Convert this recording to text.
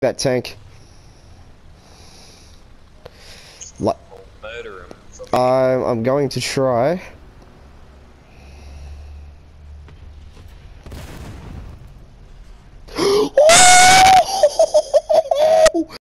that tank. Murder him. I'm going to try.